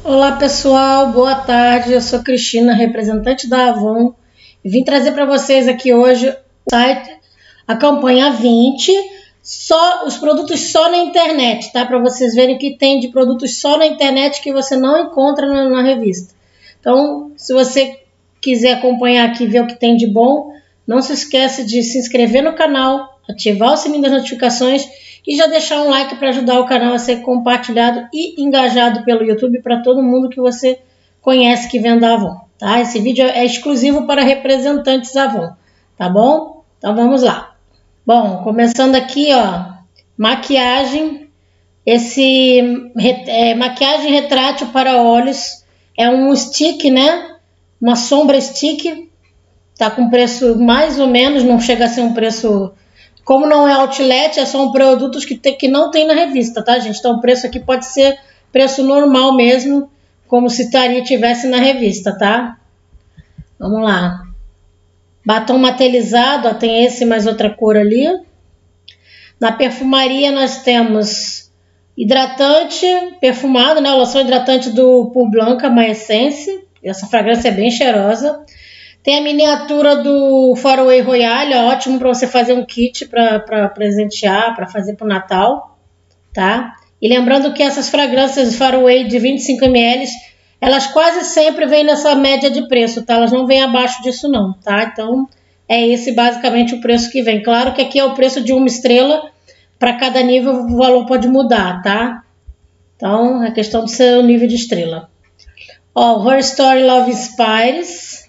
Olá pessoal, boa tarde, eu sou Cristina, representante da Avon, e vim trazer para vocês aqui hoje o site, a campanha 20, os produtos só na internet, tá? Para vocês verem o que tem de produtos só na internet que você não encontra na revista. Então, se você quiser acompanhar aqui e ver o que tem de bom, não se esqueça de se inscrever no canal, ativar o sininho das notificações e já deixar um like para ajudar o canal a ser compartilhado e engajado pelo YouTube para todo mundo que você conhece que vende a Avon, tá? Esse vídeo é exclusivo para representantes Avon, tá bom? Então vamos lá. Bom, começando aqui, ó, maquiagem. Maquiagem retrátil para olhos. É um stick, né? Uma sombra stick. Tá com preço mais ou menos, não chega a ser um preço... Como não é outlet, são produtos que não tem na revista, tá, gente? Então o preço aqui pode ser preço normal mesmo, como se tivesse na revista, tá? Vamos lá. Batom matelizado, ó, tem esse mais outra cor ali. Na perfumaria nós temos hidratante perfumado, né? Loção hidratante do Pour Blanca My Essence. Essa fragrância é bem cheirosa. Tem a miniatura do Faraway Royale, ó, ótimo para você fazer um kit para presentear, para fazer para o Natal, tá? E lembrando que essas fragrâncias Faraway de 25 ml, elas quase sempre vêm nessa média de preço, tá? Elas não vêm abaixo disso não, tá? Então, é esse basicamente o preço que vem. Claro que aqui é o preço de uma estrela, para cada nível o valor pode mudar, tá? Então, é questão do seu nível de estrela. Ó, Her Story Love Inspires.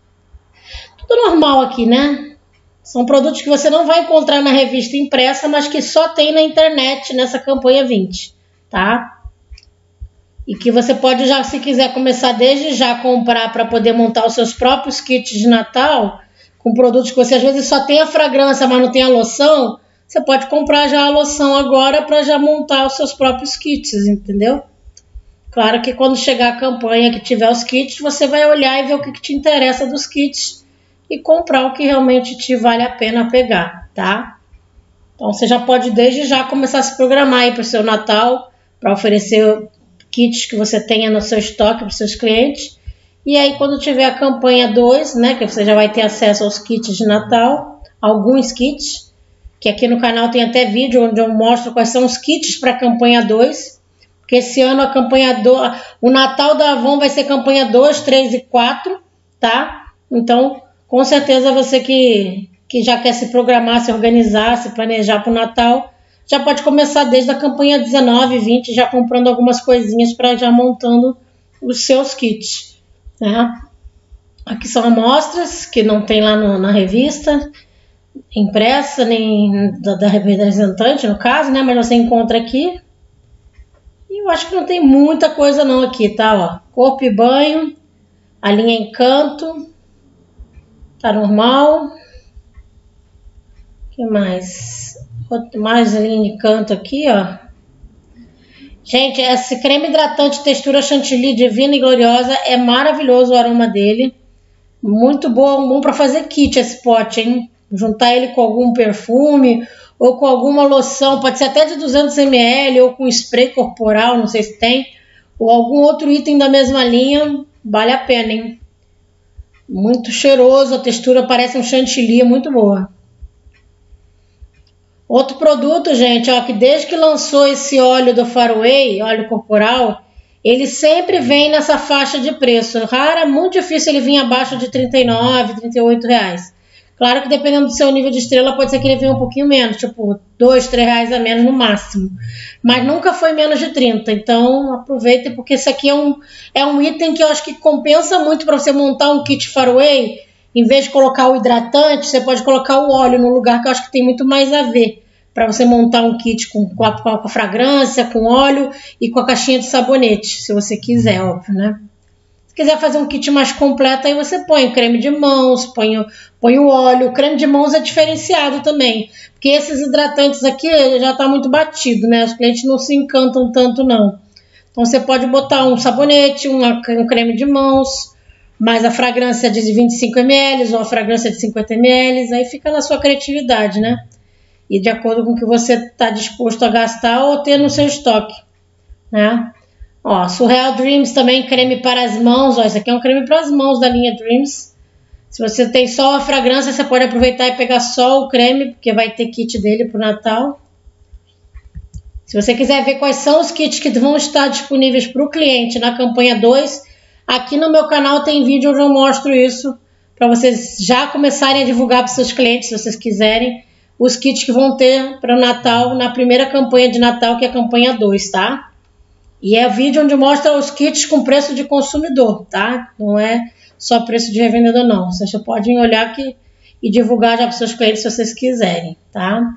Tudo normal aqui, né? São produtos que você não vai encontrar na revista impressa, mas que só tem na internet nessa campanha 20, tá? E que você pode já, se quiser começar desde já a comprar para poder montar os seus próprios kits de Natal, com produtos que você às vezes só tem a fragrância, mas não tem a loção, você pode comprar já a loção agora para já montar os seus próprios kits, entendeu? Claro que quando chegar a campanha que tiver os kits, você vai olhar e ver o que te interessa dos kits e comprar o que realmente te vale a pena pegar, tá? Então você já pode desde já começar a se programar aí para o seu Natal, para oferecer kits que você tenha no seu estoque para os seus clientes. E aí quando tiver a campanha 2, né, que você já vai ter acesso aos kits de Natal, alguns kits, que aqui no canal tem até vídeo onde eu mostro quais são os kits para a campanha 2, porque esse ano a campanha 2, o Natal da Avon vai ser campanha 2, 3 e 4, tá? Então, com certeza você que já quer se programar, se organizar, se planejar para o Natal, já pode começar desde a campanha 19, 20, já comprando algumas coisinhas para já montando os seus kits, né? Aqui são amostras que não tem lá na revista impressa, nem da representante no caso, né? Mas você encontra aqui. E eu acho que não tem muita coisa não aqui, tá? Ó, corpo e banho, a linha Encanto. Tá normal. O que mais? Mais linha de canto aqui, ó. Gente, esse creme hidratante textura chantilly divina e gloriosa é maravilhoso o aroma dele. Muito bom para fazer kit esse pote, hein? Juntar ele com algum perfume ou com alguma loção, pode ser até de 200 ml ou com spray corporal, não sei se tem, ou algum outro item da mesma linha, vale a pena, hein? Muito cheiroso, a textura parece um chantilly, muito boa. Outro produto, gente, ó, que desde que lançou esse óleo do Faraway, óleo corporal, ele sempre vem nessa faixa de preço. Muito difícil ele vir abaixo de R$39, R$38. Claro que dependendo do seu nível de estrela, pode ser que ele venha um pouquinho menos, tipo R$2, R$3 a menos no máximo. Mas nunca foi menos de 30, então aproveita, porque esse aqui é um item que eu acho que compensa muito para você montar um kit Faraway. Em vez de colocar o hidratante, você pode colocar o óleo no lugar que eu acho que tem muito mais a ver. Para você montar um kit com a fragrância, com óleo e com a caixinha de sabonete, se você quiser, óbvio, né? Se quiser fazer um kit mais completo, aí você põe creme de mãos, põe o óleo. O creme de mãos é diferenciado também, porque esses hidratantes aqui já tá muito batido, né? Os clientes não se encantam tanto, não. Então você pode botar um sabonete, um creme de mãos, mais a fragrância de 25 ml ou a fragrância de 50 ml, aí fica na sua criatividade, né? E de acordo com o que você está disposto a gastar ou ter no seu estoque, né? Ó, Surreal Dreams também, creme para as mãos. Ó, esse aqui é um creme para as mãos da linha Dreams. Se você tem só a fragrância, você pode aproveitar e pegar só o creme, porque vai ter kit dele para o Natal. Se você quiser ver quais são os kits que vão estar disponíveis para o cliente na campanha 2, aqui no meu canal tem vídeo onde eu mostro isso, para vocês já começarem a divulgar para os seus clientes, se vocês quiserem, os kits que vão ter para o Natal, na primeira campanha de Natal, que é a campanha 2, tá? E é vídeo onde mostra os kits com preço de consumidor, tá? Não é só preço de revendedor, não. Vocês já podem olhar aqui e divulgar já para os seus clientes se vocês quiserem, tá?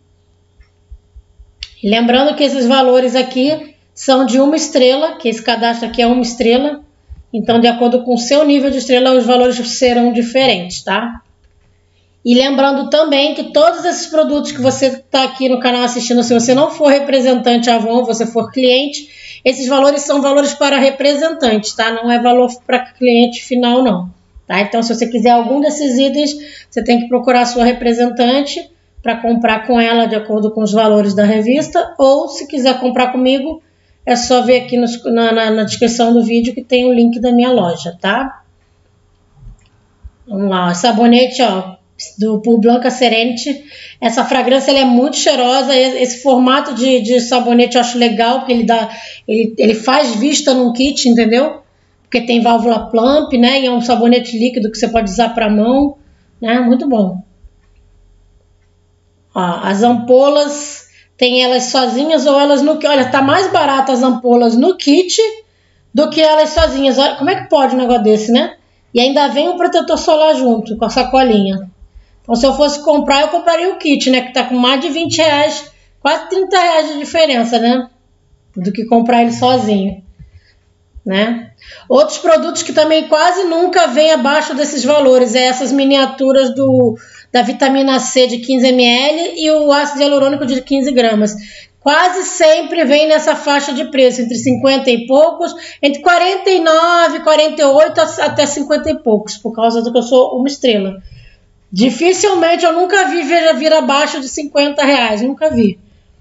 E lembrando que esses valores aqui são de 1 estrela, que esse cadastro aqui é 1 estrela. Então, de acordo com o seu nível de estrela, os valores serão diferentes, tá? E lembrando também que todos esses produtos que você está aqui no canal assistindo, se você não for representante Avon, você for cliente, esses valores são valores para representantes, tá? Não é valor para cliente final, não. Tá? Então, se você quiser algum desses itens, você tem que procurar a sua representante para comprar com ela de acordo com os valores da revista, ou se quiser comprar comigo, é só ver aqui na descrição do vídeo que tem o link da minha loja, tá? Vamos lá, sabonete, ó, do Pour Blanca Serenity. Essa fragrância ela é muito cheirosa. Esse formato de sabonete eu acho legal, porque ele faz vista num kit, entendeu? Porque tem válvula plump, né? E é um sabonete líquido que você pode usar para mão, né? Muito bom. Ó, as ampolas, tem elas sozinhas ou elas no kit. Olha, tá mais barato as ampolas no kit do que elas sozinhas. Olha, como é que pode um negócio desse, né? E ainda vem um protetor solar junto, com a sacolinha. Então, se eu fosse comprar, eu compraria o kit, né? Que tá com mais de 20 reais, quase 30 reais de diferença, né? Do que comprar ele sozinho, né? Outros produtos que também quase nunca vêm abaixo desses valores, é essas miniaturas da vitamina C de 15 ml e o ácido hialurônico de 15 gramas. Quase sempre vem nessa faixa de preço, entre 50 e poucos, entre 49, 48 até 50 e poucos, por causa do que eu sou 1 estrela. Dificilmente, eu nunca vi vir abaixo de 50 reais, nunca vi.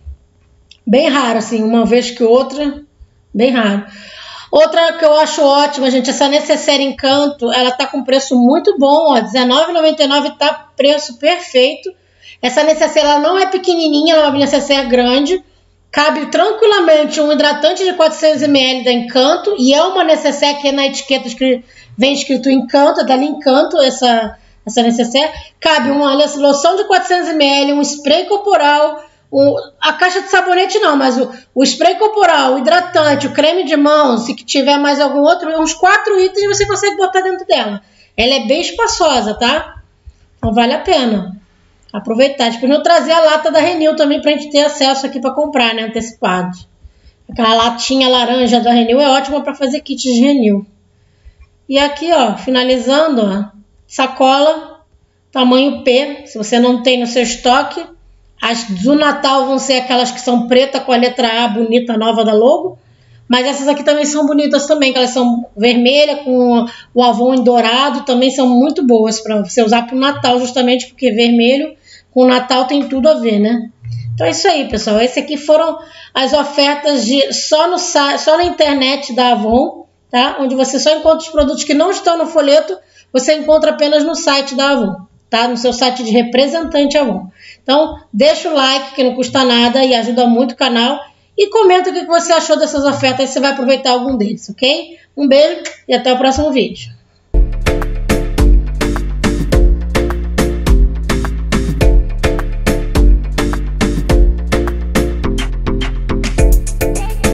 Bem raro, assim, uma vez que outra, bem raro. Outra que eu acho ótima, gente, essa Necessaire Encanto, ela tá com preço muito bom, ó, R$19,99 tá preço perfeito. Essa Necessaire, ela não é pequenininha, ela é uma Necessaire grande, cabe tranquilamente um hidratante de 400 ml da Encanto, e é uma Necessaire que na etiqueta vem escrito Encanto, é dali Encanto, essa Necessaire. Cabe uma loção de 400 ml, um spray corporal, a caixa de sabonete não, mas o spray corporal, o hidratante, o creme de mão, se tiver mais algum outro, uns 4 itens você consegue botar dentro dela. Ela é bem espaçosa, tá? Então vale a pena aproveitar. Depois eu trazer a lata da Renew também pra gente ter acesso aqui para comprar, né? Antecipado. Aquela latinha laranja da Renew é ótima para fazer kits de Renew. E aqui, ó, finalizando, ó, sacola tamanho P. Se você não tem no seu estoque, as do Natal vão ser aquelas que são preta com a letra A bonita nova da logo. Mas essas aqui também são bonitas também, que elas são vermelha com o Avon em dourado, também são muito boas para você usar para o Natal, justamente porque vermelho com o Natal tem tudo a ver, né? Então é isso aí, pessoal. Esse aqui foram as ofertas só na internet da Avon, tá? Onde você só encontra os produtos que não estão no folheto, você encontra apenas no site da Avon, tá? No seu site de representante Avon. Então, deixa o like, que não custa nada e ajuda muito o canal. E comenta o que você achou dessas ofertas, se você vai aproveitar algum deles, ok? Um beijo e até o próximo vídeo.